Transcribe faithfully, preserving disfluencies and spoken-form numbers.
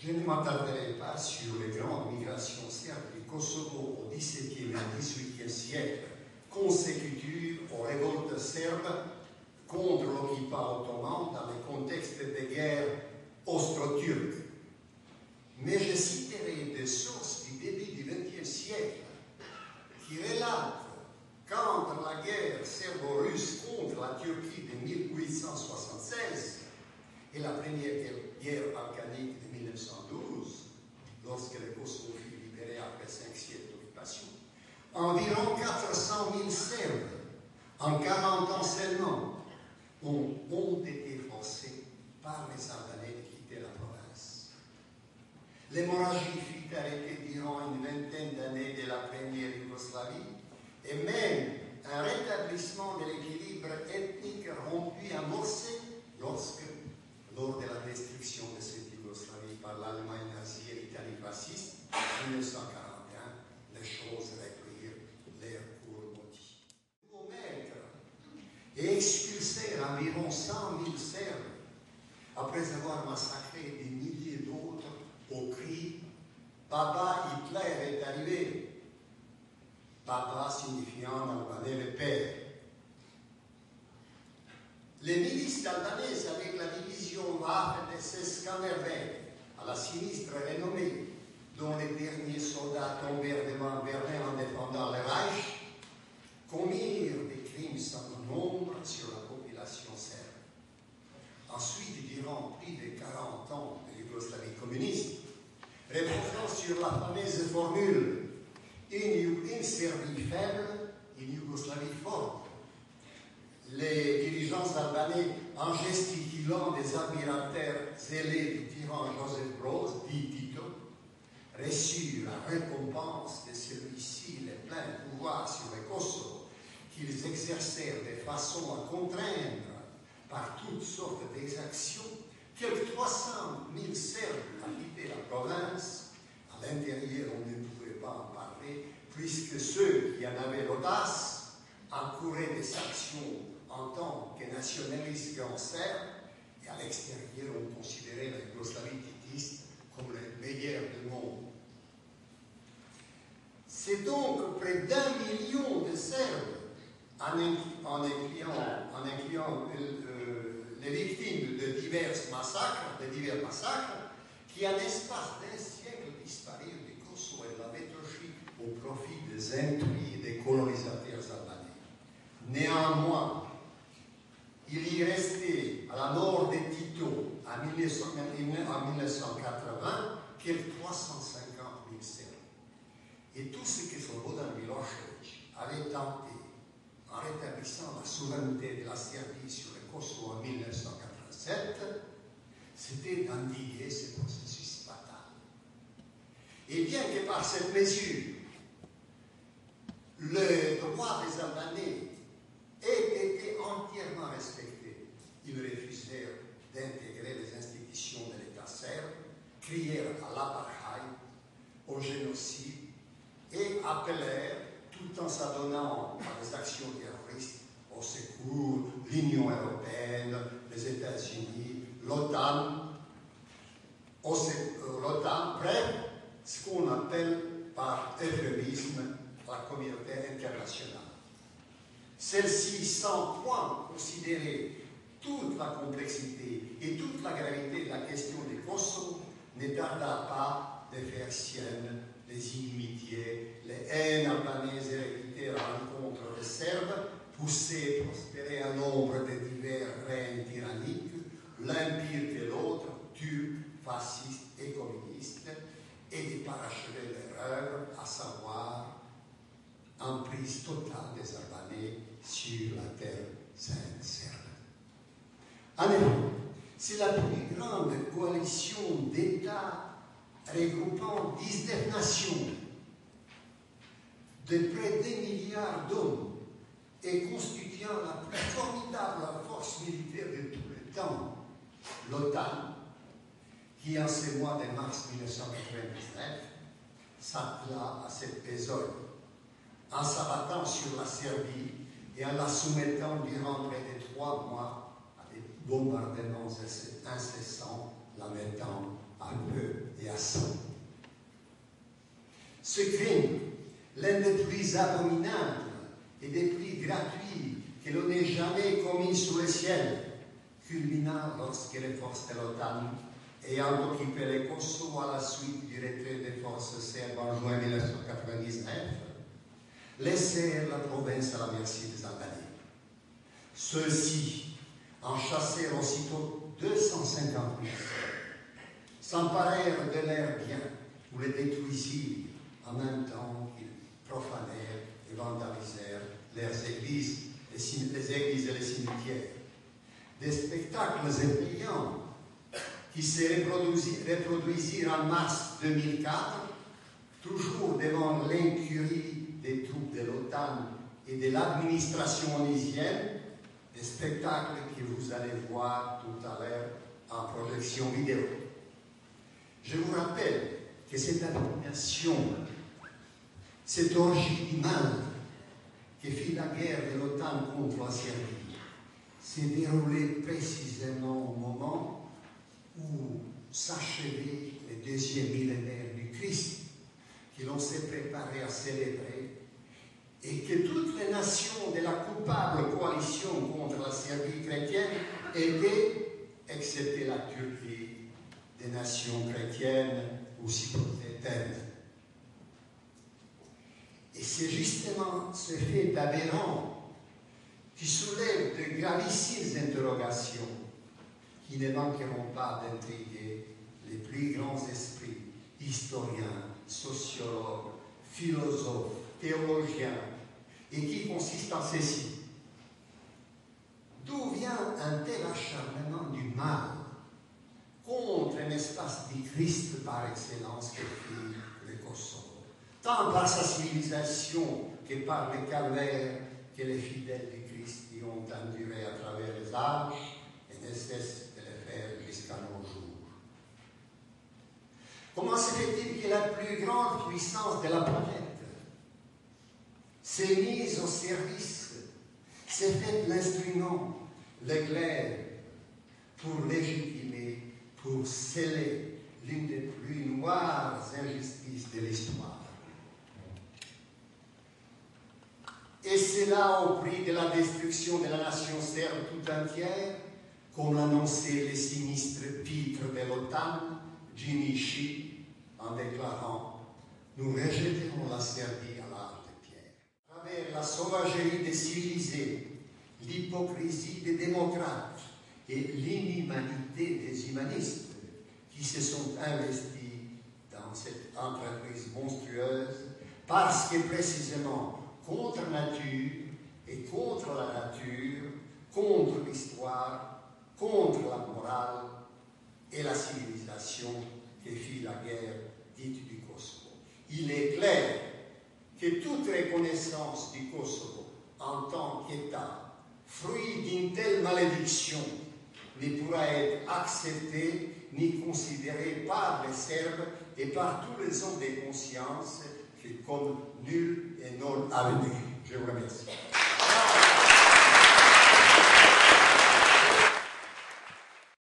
Je ne m'attarderai pas sur les grandes migrations serbes du Kosovo au dix-septième et dix-huitième siècle, consécutives aux révoltes serbes contre l'occupant ottoman dans le contexte des guerres austro-turques. Mais je citerai des sources du début du vingtième siècle qui relatent qu'entre la guerre serbo-russe contre la Turquie de mille huit cent soixante-seize et la première guerre balkanique de mille neuf cent douze, lorsque le Kosovo fut libéré après cinq siècles d'occupation, environ quatre cent mille Serbes, en quarante ans seulement, ont, ont été forcés par les Albanais de quitter la province. L'hémorragie fut arrêtée durant une vingtaine d'années de la première Yougoslavie, et même un rétablissement de l'équilibre ethnique rompu amorcé lorsque, lors de la destruction de cette Yougoslavie par l'Allemagne nazie et l'Italie fasciste, en mille neuf cent quarante et un, les choses reprirent leur cours maudit. Pour mettre et expulser environ cent mille Serbes, après avoir massacré des milliers d'autres au cri « Baba Hitler est arrivé !» Baba signifiant en albanais le père. Les milices albanaises avec la division Waffen S S Skanderbeg, à la sinistre renommée, dont les derniers soldats tombèrent devant Berlin en défendant le Reich, commirent des crimes sans nombre sur la population serbe. Ensuite, durant plus de quarante ans de Yougoslavie communiste, reposant sur la fameuse formule une, une Serbie faible, une Yougoslavie forte, les dirigeants albanais, en gesticulant des admirateurs zélés du tyran Joseph Broz, dit Tito, reçurent la récompense de celui-ci les pleins pouvoirs sur le Kosovo, qu'ils exercèrent de façon à contraindre par toutes sortes d'exactions quelques trois cent mille Serbes à quitter la province. À l'intérieur, on ne pouvait pas en parler, puisque ceux qui en avaient l'audace encouraient des sanctions en tant que nationalistes grands serbes, et à l'extérieur, on considérait la Yougoslavie titiste comme le meilleur du monde. C'est donc près d'un million de Serbes, en, en incluant, en incluant euh, les victimes de divers massacres, de divers massacres, qui en espace d'un siècle disparurent du Kosovo et de la Métropole au profit des intrus et des colonisateurs albanais. Néanmoins, il y restait à la mort de Tito en mille neuf cent quatre-vingts quelques trois cent cinquante mille Serbes. Et tout ce que Slobodan Milošević avait tenté en rétablissant la souveraineté de la Serbie sur le Kosovo en mille neuf cent quatre-vingt-sept, c'était d'endiguer ce processus fatal. Et bien que par cette mesure, le droit des Albanais ait été entièrement respecté, ils refusèrent d'intégrer les institutions de l'État serbe, crièrent à l'apartheid, au génocide et appelèrent, tout en s'adonnant à des actions terroristes, au secours, l'Union européenne, les États-Unis, l'OTAN, l'OTAN, bref, ce qu'on appelle par euphémisme la communauté internationale. Celle-ci, sans point considérer toute la complexité et toute la gravité de la question du Kosovo, ne tarda pas de faire sienne les inimitiés, les haines albanaises héréditaires à l'encontre des Serbes, poussées et prospérer à l'ombre de divers règnes tyranniques, l'un pire que l'autre, turc, fasciste et communiste, et de parachever leur œuvre, à savoir emprise totale des Albanais sur la terre sainte serbe. En effet, c'est la plus grande coalition d'États regroupant dix-neuf nations de près d'un milliard d'hommes et constituant la plus formidable force militaire de tous les temps, l'OTAN, qui en ce mois de mars mille neuf cent quatre-vingt-dix-neuf s'attela à cette besogne, en s'abattant sur la Serbie et en la soumettant durant près de trois mois à des bombardements incessants la mettant à peu et à sang. Ce crime, l'un des plus abominables et des plus gratuits que l'on ait jamais commis sous le ciel, culmina lorsque les forces de l'OTAN, ayant occupé le Kosovo à la suite du retrait des forces serbes en juin mille neuf cent quatre-vingt-dix-neuf, laissèrent la province à la merci des Albanais. Ceux-ci en chassèrent aussitôt deux cent cinquante mille, s'emparèrent de leurs biens ou les détruisirent en même temps qu'ils profanèrent et vandalisèrent leurs églises, les églises et les cimetières. Des spectacles effrayants qui se reproduisirent en mars deux mille quatre, toujours devant l'incurie des troupes de l'OTAN et de l'administration onusienne, des spectacles que vous allez voir tout à l'heure en projection vidéo. Je vous rappelle que cette abomination, cette orgie du mal que fit la guerre de l'OTAN contre la Serbie, s'est déroulée précisément au moment où s'achevait le deuxième millénaire du Christ, que l'on s'est préparé à célébrer, et que toutes les nations de la coupable coalition contre la Serbie chrétienne étaient, excepté la Turquie, des nations chrétiennes ou cypriotaines. Et c'est justement ce fait aberrant qui soulève de gravissimes interrogations qui ne manqueront pas d'intriguer les plus grands esprits, historiens, sociologues, philosophes, théologiens, et qui consistent en ceci. D'où vient un tel acharnement du mal contre un espace du Christ par excellence que fut le Kosovo, tant par sa civilisation que par le calvaire que les fidèles du Christ y ont enduré à travers les âges et ne cessent de le faire jusqu'à nos jours. Comment se fait-il que la plus grande puissance de la planète s'est mise au service, s'est fait l'instrument, l'éclair, pour légitimer, pour sceller l'une des plus noires injustices de l'histoire? Et c'est là au prix de la destruction de la nation serbe tout entière, comme l'annonçait le sinistre pitre de l'OTAN, Jimmy Shi, en déclarant « Nous rejetterons la Serbie à l'âge de pierre ». À travers la sauvagerie des civilisés, l'hypocrisie des démocrates et l'inhumanité des humanistes qui se sont investis dans cette entreprise monstrueuse, parce que précisément contre nature et contre la nature, contre l'histoire, contre la morale et la civilisation que fit la guerre dite du Kosovo. Il est clair que toute reconnaissance du Kosovo en tant qu'État, fruit d'une telle malédiction, ne pourra être acceptée ni considérée par les Serbes et par tous les hommes de conscience comme nul et non avenu. Je vous remercie.